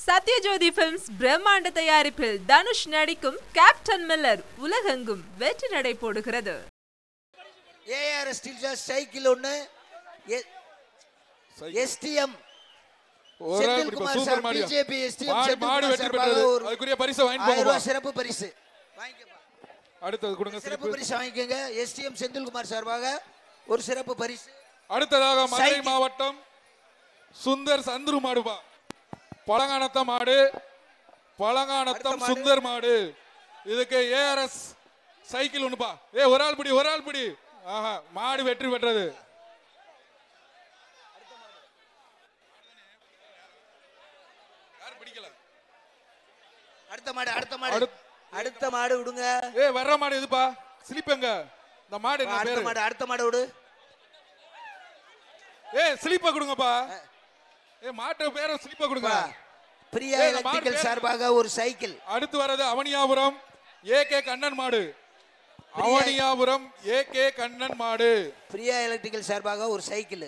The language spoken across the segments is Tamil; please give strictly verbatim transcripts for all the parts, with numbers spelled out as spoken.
சத்யஜோதி பிலிம்ஸ் பிரம்மாண்ட தயாரிப்பில் தனுஷ் நடிக்கும் கேப்டன் மில்லர் உலகெங்கும் வெற்றி நடை போடுகிறது. ஏஆர் ஸ்டீல்ஸ் சைக்கிள் ஒன்னு, STM Senthilkumar sir BJP STM Senthilkumar சார்பாக அதுக்குரிய பரிசு வாங்கி போங்க. ஆயிரம் ரூபாய் சிறப்பு பரிசு வாங்கிக்கோங்க. அடுத்து கொடுங்க சிறப்பு பரிசு வாங்கிக்கோங்க. எஸ்டிஎம் செந்தில்குமார் சார்பாக ஒரு சிறப்பு பரிசு. அடுத்ததாக மதுரை மாவட்டம் சுந்தர் சந்துரு மாடுபா, பழங்கானத்த மாடு, பழங்கானத்தம் சுந்தர் மாடு. இதுக்கு ஏஆர்எஸ் சைக்கிள் ஒண்ணுப்பா. ஏ ஒரு ஆள் பிடி, ஒரு ஆள் பிடி. ஆஹா, மாடு வெற்றி பெற்றது. அடுத்த மாடு, அடுத்த மாடு, அடுத்த மாடு விடுங்க. ஏ வர்ற மாடு எதுப்பா? ஸ்லிப்பங்க. இந்த மாடு என்ன அடுத்த பேரு? மாடு, அடுத்த மாடு விடு. ஏ ஸ்லிப்ப கொடுங்கப்பா. ஏ மாட்டு பேரை ஸ்லிப்ப கொடுங்க. பிரியா எலக்ட்ரிக்கல் சார்பாக ஒரு சைக்கிள். அடுத்து வரது அவனியாபுரம் ஏகே கண்ணன் மாடு. அவனியாபுரம் ஏகே கண்ணன் மாடு. பிரியா எலக்ட்ரிக்கல் சார்பாக ஒரு சைக்கிள்.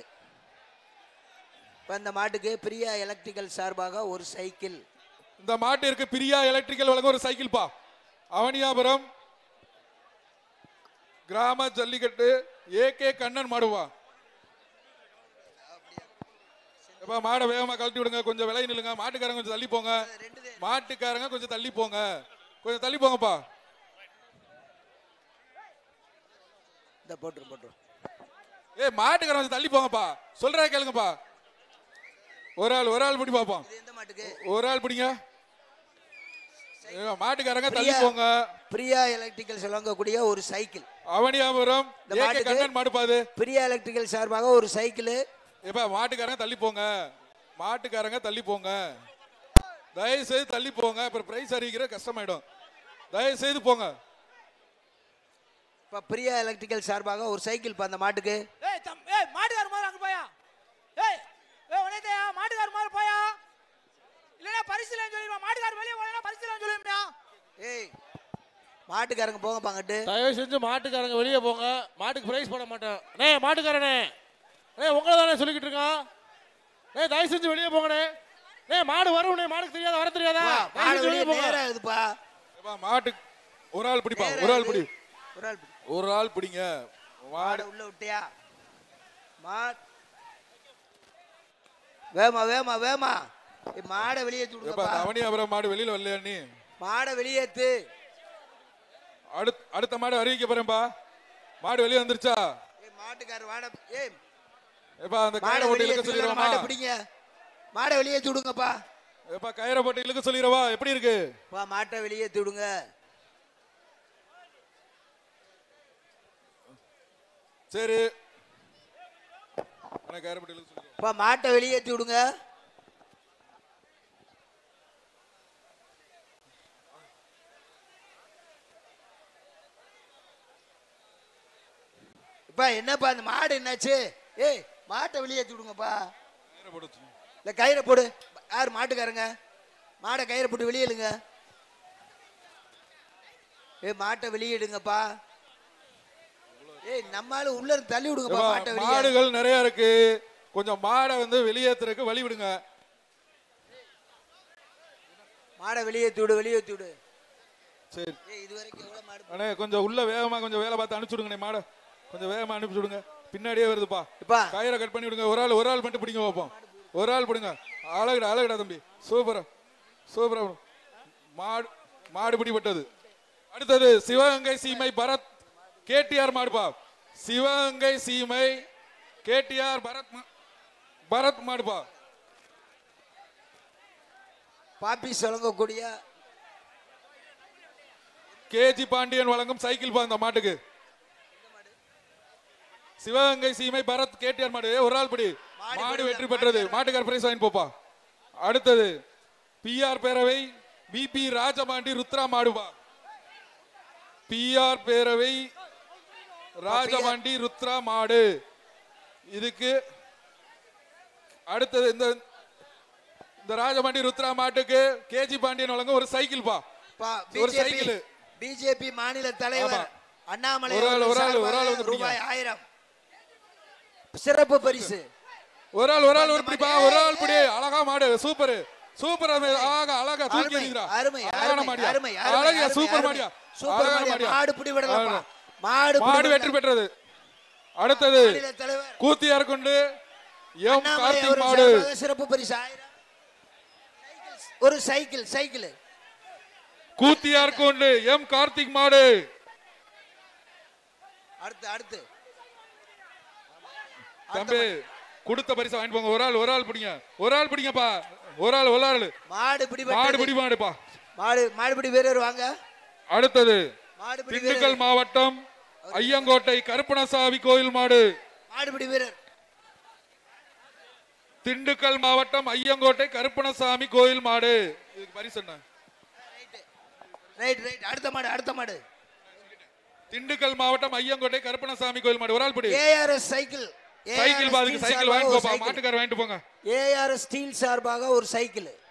இந்த மாட்டுக்கு பிரியா எலக்ட்ரிக்கல் சார்பாக ஒரு சைக்கிள். இந்த மாட்டிற்கு பிரியா எலக்ட்ரிக்கல் வழங்க ஒரு சைக்கிள் பா. அவனியாபுரம் கிராம ஜல்லிக்கட்டு ஏகே கண்ணன் மாடுவா. மாடை வேகமா கழட்டி விடுங்க. கொஞ்சம் விலை நில்லுங்க. மாட்டுக்காரங்க கொஞ்சம் தள்ளி போங்க. மாட்டுக்காரங்க கொஞ்சம் தள்ளி போங்க. கொஞ்சம் தள்ளி போங்கப்பா. இந்த போட்டு போட்டு. ஏ மாட்டுக்காரங்க கொஞ்சம் தள்ளி போங்கப்பா. சொல்றா கேளுங்கப்பா. ஒரு ஆள் ஒரு ஆள் பிடி பாப்போம். ஒரு ஆள் பிடிங்க. மாட்டுக்காரங்க தள்ளி போங்க. பிரியா எலக்ட்ரிக்கல் சொல்லக்கூடிய ஒரு சைக்கிள். அவனியாபுரம் ஏகே கண்ணன் மாடு பாது. பிரியா எலக்ட்ரிக்கல் சார்பாக ஒரு சைக்கிள். எப்ப மாட்டுக்காரங்க தள்ளி போங்க. மாட்டுக்காரங்க தள்ளி போங்க. தயவு செய்து தள்ளி போங்க. அப்புறம் பிரைஸ் அறிவிக்கிற கஷ்டமாயிடும். தயவு செய்து போங்க. இப்ப பிரியா எலக்ட்ரிக்கல் சார்பாக ஒரு சைக்கிள் பா அந்த மாட்டுக்கு. ஏய் தம் ஏய் மாட்டுக்கார மாதிரி அங்க போயா. ஏய் ஏய் உனேதே மாட்டுக்கார மாதிரி போயா. இல்லனா பரிசுல சொல்லிடுவா. மாட்டுக்கார வெளிய போனா பரிசுல சொல்லும்யா. ஏய் மாட்டுக்காரங்க போங்க பாங்கட்டு. தயவு செஞ்சு மாட்டுக்காரங்க வெளிய போங்க. மாட்டுக்கு பிரைஸ் போட மாட்டேன். அண்ணே மாட்டுக்காரனே. ஏய் உங்களை தானே சொல்லிக்கிட்டு இருக்கான். ஏய் தயவு செஞ்சு வெளியே போங்கண்ணே. ஏய் மாடு வரும்ண்ணே. மாடுக்கு தெரியாத வர தெரியாதா? மாடு வெளியே நேரா இதுப்பா. ஏப்பா மாட்டு ஒரு ஆள் பிடிப்பா. ஒரு ஆள் பிடி. ஒரு ஆள் பிடி. ஒரு ஆள் பிடிங்க. மாடு உள்ள விட்டியா? மாடு வேமா வேமா வேமா. ஏய் மாடை வெளியே தூடுங்கப்பா. ஏப்பா அவனியாபுரம் மாடு வெளியில வரலையா நீ? மாடை வெளியேத்து. அடுத்த அடுத்த மாடு அறிவிக்க போறேன்பா. மாடு வெளியே வந்துருச்சா? ஏய் மாட்டுக்கார வாட. ஏய் ஏப்பா அந்த கயிறை போட்டு இழுக்க சொல்லிரவா? மாடை பிடிங்க. மாடை வெளியே தூடுங்கப்பா. ஏப்பா கயிறை போட்டு இழுக்க சொல்லிரவா? எப்படி இருக்கு? பா மாட்டை வெளியே தூடுங்க. சரி அண்ணா கயிறை போட்டு இழுக்க சொல்லிரவா? பா மாட்டை வெளியே தூடுங்க. இப்ப என்னப்பா அந்த மாடு என்னாச்சு? ஏய் மாட்டை வெளியே தூடுங்கப்பா. கயிறை போடு. இல்ல கயிறை போடு. யார் மாட்டுக்காரங்க? மாடை கயிறை போட்டு வெளியிடுங்க. ஏய் மாட்டை வெளியிடுங்கப்பா. ஏய் நம்மால உள்ள இருந்து தள்ளி விடுங்கப்பா மாட்டை வெளியே. மாடுகள் நிறைய இருக்கு. கொஞ்சம் மாடை வந்து வெளியேத்துறதுக்கு வழி விடுங்க. மாடை வெளியேத்தி விடு, வெளியேத்தி விடு. சரி. ஏய் இது வரைக்கும் எவ்வளவு மாடு? அண்ணே கொஞ்சம் உள்ள வேகமா கொஞ்சம் வேலை பார்த்து அனுப்பிச்சு விடுங்கண்ணே. மாடை கொஞ்சம் வேகமா அனுப்பிச்சு விடுங்க. பின்னாடியே வருதுப்பா. கயிறை கட் பண்ணி விடுங்க. ஒரு ஆள் ஒரு ஆள் மட்டும் பிடிங்க பார்ப்போம். ஒரு ஆள் பிடிங்க. அழகுடா அழகுடா தம்பி. சூப்பரா சூப்பரா. மாடு மாடு பிடிபட்டது. அடுத்தது சிவகங்கை சீமை பரத் கேடிஆர் மாடுப்பா. சிவகங்கை சீமை கேடிஆர் பரத் பரத் மாடுப்பா. பாப்பி சொல்லக்கூடிய கேஜி பாண்டியன் வழங்கும் சைக்கிள் பா இந்த மாட்டுக்கு. சிவகங்கை சீமை பரத் கேடிஆர் மாடு. ஒரு ஆள் படி. மாடு வெற்றி பெற்றது. மாட்டுக்கார பிரைஸ் வாங்கி போப்பா. அடுத்தது பிஆர் பேரவை பிபி ராஜபாண்டி ருத்ரா மாடுபா. பிஆர் பேரவை ராஜபாண்டி ருத்ரா மாடு. இதுக்கு அடுத்தது இந்த இந்த ராஜபாண்டி ருத்ரா மாட்டுக்கு கேஜி பாண்டியன் வழங்க ஒரு சைக்கிள் பா. ஒரு சைக்கிள். பிஜேபி மாநில தலைவர் அண்ணாமலை ரூபாய் ஆயிரம் சிறப்பு பரிசு. ஒரு ஆள் ஒரு ஆள் ஒரு பிடிப்பா. ஒரு ஆள் பிடி. அழகா மாடு. சூப்பர் சூப்பர் ஆக அழகா தூக்கி எறிகிறா அருமை அழகான அருமை மாடியா அருமை அழகிய சூப்பர் மாடியா சூப்பர் அழகான மாடியா மாடியா மாடு பிடி விடலப்பா மாடு மாடு வெற்றி பெற்றது அடுத்தது மாநில தலைவர் கூத்தியார் கொண்டு எம் அண்ணாமலை கார்த்திக் அவர்கள் மாடு சார்பாக சிறப்பு பரிசு ஆயிரம் ஒரு சைக்கிள் சைக்கிள் கூத்தியார் கொண்டு எம் கார்த்திக் மாடு அடுத்து அடுத்து தம்பி கொடுத்த பரிசு வாங்கிட்டு போங்க ஒரு ஆள் ஒரு ஆள் பிடிங்க ஒரு ஆள் பிடிங்கப்பா ஒரு ஆள் ஒரு ஆள் மாடு பிடி மாடு பிடி மாடுப்பா மாடு மாடுபிடி வீரர் வாங்க அடுத்தது மாடுபிடி திண்டுக்கல் மாவட்டம் ஐயங்கோட்டை கருப்பணசாமி கோயில் மாடு மாடுபிடி வீரர் திண்டுக்கல் மாவட்டம் ஐயங்கோட்டை கருப்பணசாமி கோயில் மாடு இதுக்கு பரிசு என்ன ரைட் ரைட் அடுத்த மாடு அடுத்த மாடு திண்டுக்கல் மாவட்டம் ஐயங்கோட்டை கருப்பணசாமி கோயில் மாடு ஒரு ஆள் பிடி ஏஆர்எஸ் சைக்கிள் சைக்கிள் பாதுக்கு சைக்கிள் வாங்கிட்டு போப்பா மாட்டுக்கார வாங்கிட்டு போங்க ஏஆர்எஸ் ஸ்டீல் சார்பாக ஒரு சைக்கிள்